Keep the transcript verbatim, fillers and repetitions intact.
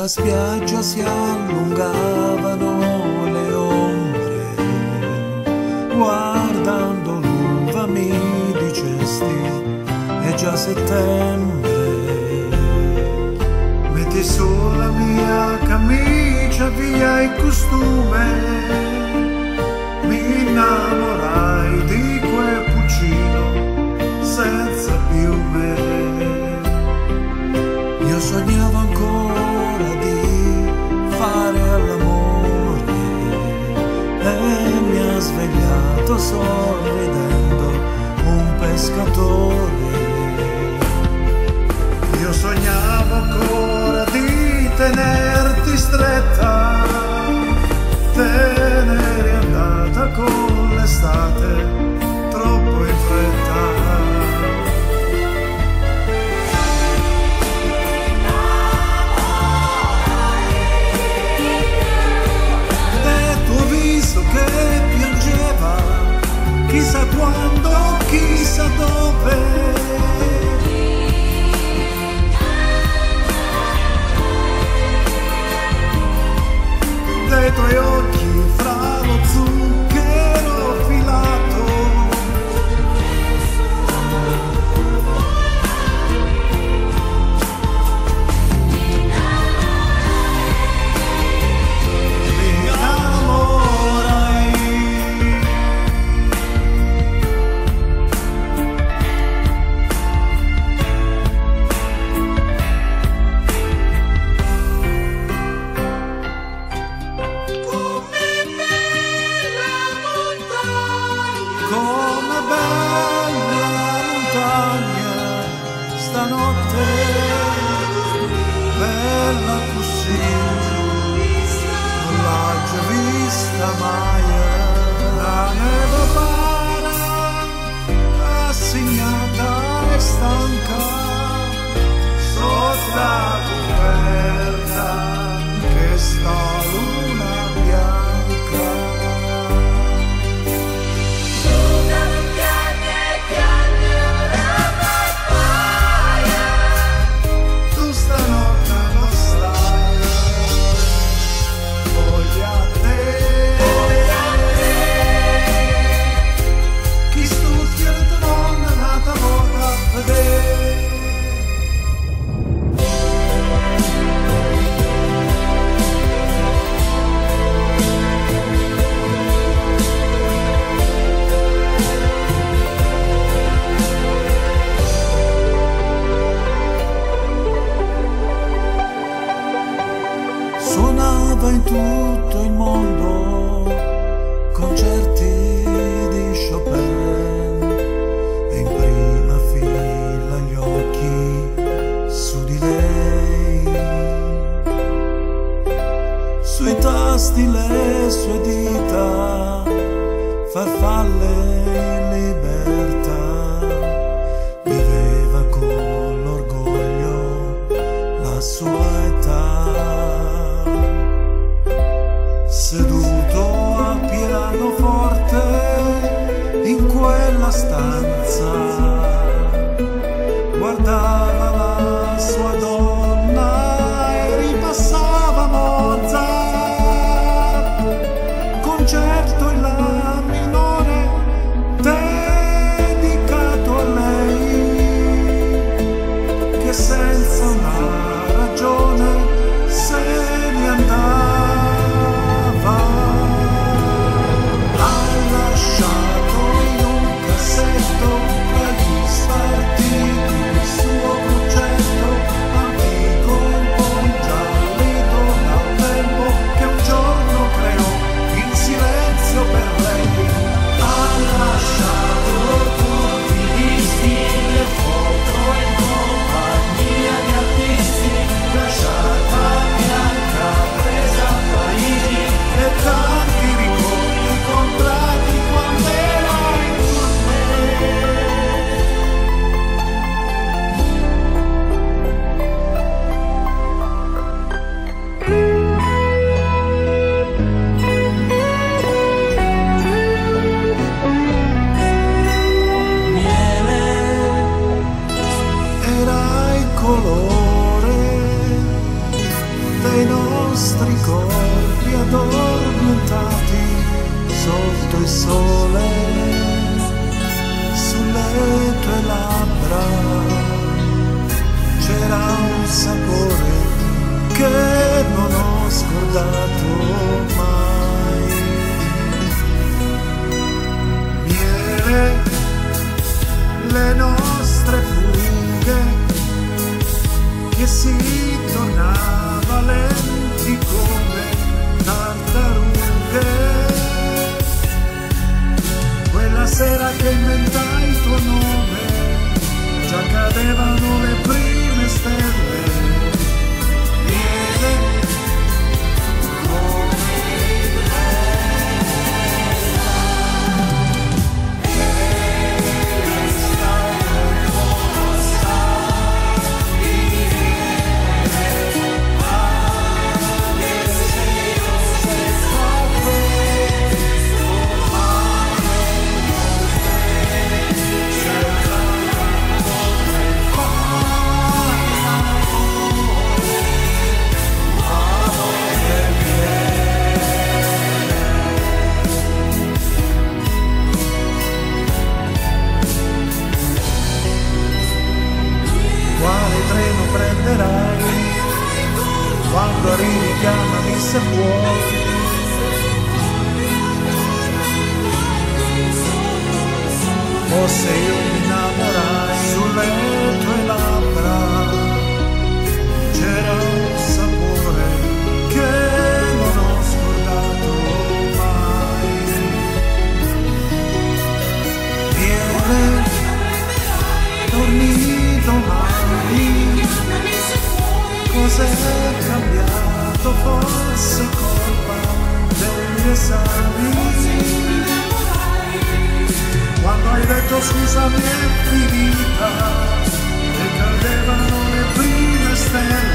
Sulla spiaggia si allungavano le ombre, guardando l'uva mi dicesti è già settembre. Metti sulla mia camicia via il costume, mi innamorai di quel pulcino senza piume. Io sognavo ancora di fare all'amore e mi ha svegliato sorridendo un pescatore. Io sognavo ancora di tenerti stretta, te n'eri andata con l'estate troppo in fretta. Che piangeva, chissà quando, chissà dove. Dei tuoi occhi fra lo zucchero filato, come bella montagna stanotte, bella così, non l'ha già vista mai. La neve para, assegnata e stanca, sotto la coperta che sta luna bianca. Suonava in tutto il mondo concerti di Chopin e in prima fila gli occhi su di lei, sui tasti le sue dita, farfalle in libertà, viveva con l'orgoglio la sua età. Seduto a pianoforte in quella stanza, guardava la sua donna e ripassava Mozart, concerto in la minore, te nostri corpi addormentati sotto il sole, sulle tue labbra c'era un sapore che non ho scordato mai. Miele, le nostre fughe, che si tornava lenti come tartarughe. Quella sera che inventai il tuo nome, già cadevano le prime stelle. Miele, come quando arrivi chiamami se puoi. O se io mi innamorai sulle tue labbra, c'era un sapore che non ho scordato mai. Miele, torni domani. Cos'è cambiato? Forse colpa degli esami. Quando hai detto scusami è finita e cadevano le prime stelle.